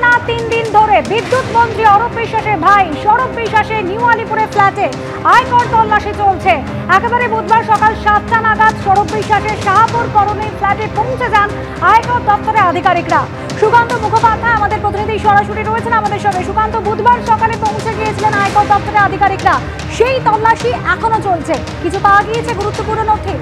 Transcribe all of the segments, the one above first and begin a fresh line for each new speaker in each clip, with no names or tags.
টানা 3 দিন ধরে বিদ্যুৎ মন্ত্রী অরূপ বিশ্বাসের ভাই সৌরভ বিশ্বাসের নিউ আলিপুরে ফ্ল্যাটে আয়কর তল্লাশি চলছে। একেবারে বুধবার সকাল 7টা নাগাদ সৌরভ বিশ্বাসের শাহপুর কলোনি ফ্ল্যাটে পৌঁছে যান আয়কর দপ্তরের আধিকারিকরা। সুকান্ত মুখোপাধ্যায় আমাদের প্রতিনিধি সরাসরি রয়েছেন আমাদের সঙ্গে। সুকান্ত, বুধবার সকালে পৌঁছে গিয়েছিলেন আয়কর দপ্তরের আধিকারিকরা, সেই তল্লাশি এখনো চলছে, কিছু পাওয়া গিয়েছে গুরুত্বপূর্ণ নথি?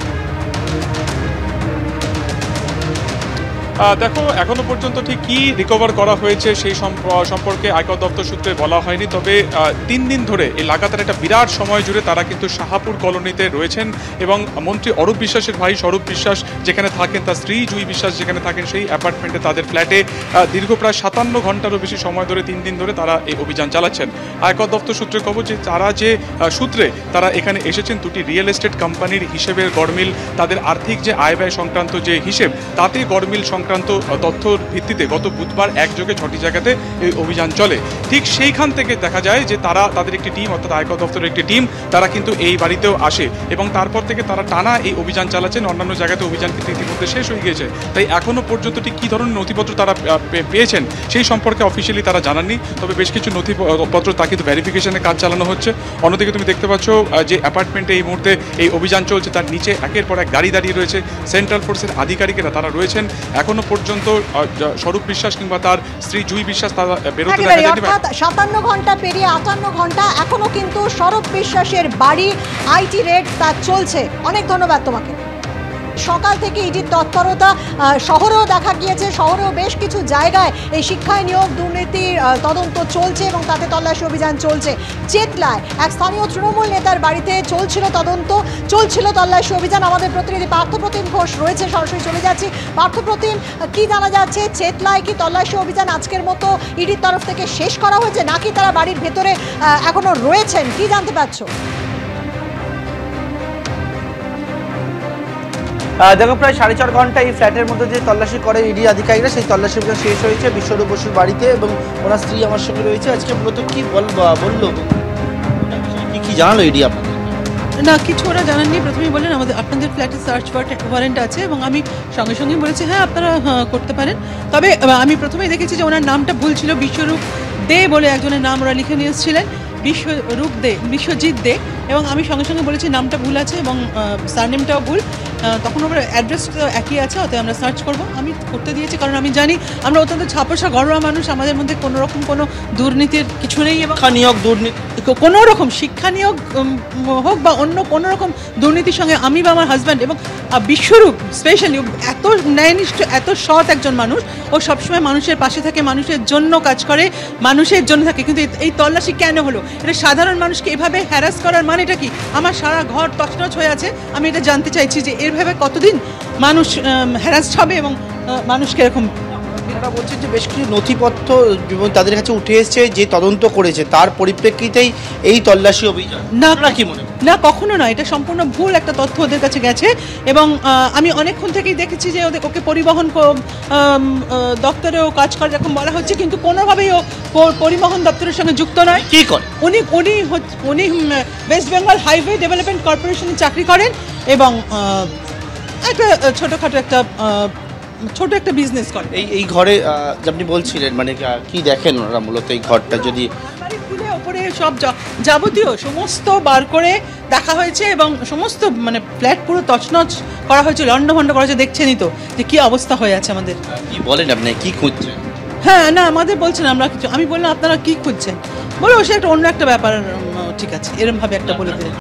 দেখো, এখনো পর্যন্ত ঠিক কি রিকভার করা হয়েছে সেই সম্পর্কে আয়কর দপ্তর সূত্রে বলা হয়নি। তবে 3 দিন ধরে এই লাগাতার একটা বিরাট সময় জুড়ে তারা কিন্তু শাহপুর কলোনিতে রয়েছেন এবং মন্ত্রী অরূপ বিশ্বাসের ভাই সৌরভ বিশ্বাস যেখানে থাকেন, তার স্ত্রী জুই বিশ্বাস যেখানে থাকেন, সেই অ্যাপার্টমেন্টে তাদের ফ্ল্যাটে দীর্ঘ প্রায় 57 ঘন্টারও বেশি সময় ধরে 3 দিন ধরে তারা এই অভিযান চালাচ্ছেন। আয়কর দপ্তর সূত্রে খবর যে তারা যে সূত্রে তারা এখানে এসেছেন, দুটি রিয়েল এস্টেট কোম্পানির হিসেবের গড়মিল, তাদের আর্থিক যে আয় ব্যয় সংক্রান্ত যে হিসেব, তাতে গড়মিল সংক্রান্ত তথ্যর ভিত্তিতে গত বুধবার একযোগে 6টি জায়গাতে এই অভিযান চলে। ঠিক সেইখান থেকে দেখা যায় যে তাদের একটি টিম, অর্থাৎ আয়কর দপ্তরের একটি টিম, তারা কিন্তু এই বাড়িতেও আসে এবং তারপর থেকে তারা টানা এই অভিযান চালাচ্ছেন। অন্যান্য জায়গাতে অভিযান কিন্তু ইতিমধ্যে শেষ হয়ে গিয়েছে, তাই এখনো পর্যন্ত ঠিক কী ধরনের নথিপত্র তারা পেয়েছেন সেই সম্পর্কে অফিসিয়ালি তারা জানাননি। তবে বেশ কিছু নথিপত্র তা কিন্তু ভেরিফিকেশনের কাজ চালানো হচ্ছে। অন্যদিকে তুমি দেখতে পাচ্ছ যে অ্যাপার্টমেন্টে এই মুহূর্তে এই অভিযান চলছে, তার নিচে একের পর এক গাড়ি দাঁড়িয়ে রয়েছে, সেন্ট্রাল ফোর্সের আধিকারিকেরা তারা রয়েছেন। এখনো পর্যন্ত স্বরূপ বিশ্বাস কিংবা তার স্ত্রী জুই বিশ্বাস তারা বেরোতে দেখা যায়নি।
57 ঘন্টা পেরিয়ে 58 ঘন্টা এখনো কিন্তু স্বরূপ বিশ্বাসের বাড়ি আইটি রেড তা চলছে। অনেক ধন্যবাদ তোমাকে। সকাল থেকে ইডির তৎপরতা শহরেও দেখা গিয়েছে, শহরেও বেশ কিছু জায়গায় এই শিক্ষায় নিয়োগ দুর্নীতির তদন্ত চলছে এবং তাতে তল্লাশি অভিযান চলছে। চেতলায় এক স্থানীয় তৃণমূল নেতার বাড়িতে চলছিল তদন্ত, চলছিল তল্লাশি অভিযান। আমাদের প্রতিনিধি পার্থপ্রতিম ঘোষ রয়েছে, সরাসরি চলে যাচ্ছি। পার্থপ্রতিম, কি জানা যাচ্ছে? চেতলায় কি তল্লাশি অভিযান আজকের মতো ইডির তরফ থেকে শেষ করা হয়েছে, নাকি তারা বাড়ির ভেতরে এখনো রয়েছেন? কি জানতে পারছো?
দেখো, প্রায় 4.5 ঘন্টা এই ফ্ল্যাটের মধ্যে যে তল্লাশি করে ইডি আধিকারিকরা, সেই তল্লাশি অভিযান শেষ হয়েছে বিশ্বরূপ বসুর বাড়িতে এবং ওনার স্ত্রী আমার সঙ্গে রয়েছে। আজকে মূলত কি বললো, কি জানালো ইডি আপনাদের?
না, কিছু ওরা জানাননি। প্রথমেই বললেন আপনাদের ফ্ল্যাটে সার্চ ওয়ারেন্ট আছে এবং আমি সঙ্গে সঙ্গে বলেছি হ্যাঁ আপনারা করতে পারেন। তবে আমি প্রথমেই দেখেছি যে ওনার নামটা ভুল ছিল, বিশ্বরূপ দে বলে একজনের নাম ওরা লিখে নিয়ে এসেছিলেন, বিশ্বজিৎ দে, এবং আমি সঙ্গে সঙ্গে বলেছি নামটা ভুল আছে এবং সারনেমটাও ভুল। তখন আমরা অ্যাড্রেস তো একই আছে, অতএব আমরা সার্চ করব। আমি করতে দিয়েছি কারণ আমি জানি আমরা অত্যন্ত ছাপোষা ঘরোয়া মানুষ, আমাদের মধ্যে কোনো রকম কোনো দুর্নীতির কিছু নেই এবং
নিয়োগ দুর্নীতি
কোনো রকম শিক্ষা নিয়োগ হোক বা অন্য কোনো রকম দুর্নীতির সঙ্গে আমি বা আমার হাজব্যান্ড এবং বিশ্বরূপ স্পেশালি এত ন্যায়নিষ্ঠ, এত সৎ একজন মানুষ, ও সবসময় মানুষের পাশে থাকে, মানুষের জন্য কাজ করে, মানুষের জন্য থাকে। কিন্তু এই তল্লাশি কেন হলো? এটা সাধারণ মানুষকে এভাবে হ্যারাস করার মানেটা কি? আমার সারা ঘর তছনছ হয়ে আছে, আমি এটা জানতে চাইছি যে এভাবে কতদিন মানুষ হ্যারাসড হবে এবং মানুষকে এরকম।
তারা বলছে যে বেশ কিছু নথিপত্র তাদের কাছে উঠে এসেছে, যে তদন্ত করেছে তার পরিপ্রেক্ষিতেই এই তল্লাশি অভিযান।
না, কি মনে না, কখনো না, এটা সম্পূর্ণ ভুল একটা তথ্য ওদের কাছে গেছে এবং আমি অনেকক্ষণ থেকেই দেখেছি যে ওকে পরিবহন দপ্তরেও কাজ করে যখন বলা হচ্ছে, কিন্তু কোনোভাবেই ও পরিবহন দপ্তরের সঙ্গে যুক্ত নয়।
কি করে?
উনি ওয়েস্ট বেঙ্গল হাইওয়ে ডেভেলপমেন্ট কর্পোরেশনে চাকরি করেন এবং একটা ছোট একটা বিজনেস করে।
এই ঘরে আপনি বলছিলেন মানে কি দেখেন ওনারা মূলত এই ঘরটা? যদি
খুলে ওপরে সব যাবতীয় সমস্ত বার করে দেখা হয়েছে এবং সমস্ত মানে ফ্ল্যাট পুরো তছনছ করা হয়েছে, লন্ডভন্ড করা হয়েছে। দেখছেনই তো যে কি অবস্থা হয়ে আছে আমাদের।
কি বলেন আপনি, কি খুঁজছেন?
হ্যাঁ, না, আমাদের বলছেন আমরা কিছু, আমি বললাম আপনারা কি খুঁজছেন, বলে সে একটা অন্য একটা ব্যাপার, ঠিক আছে এরকম ভাবে একটা বলে দিলেন।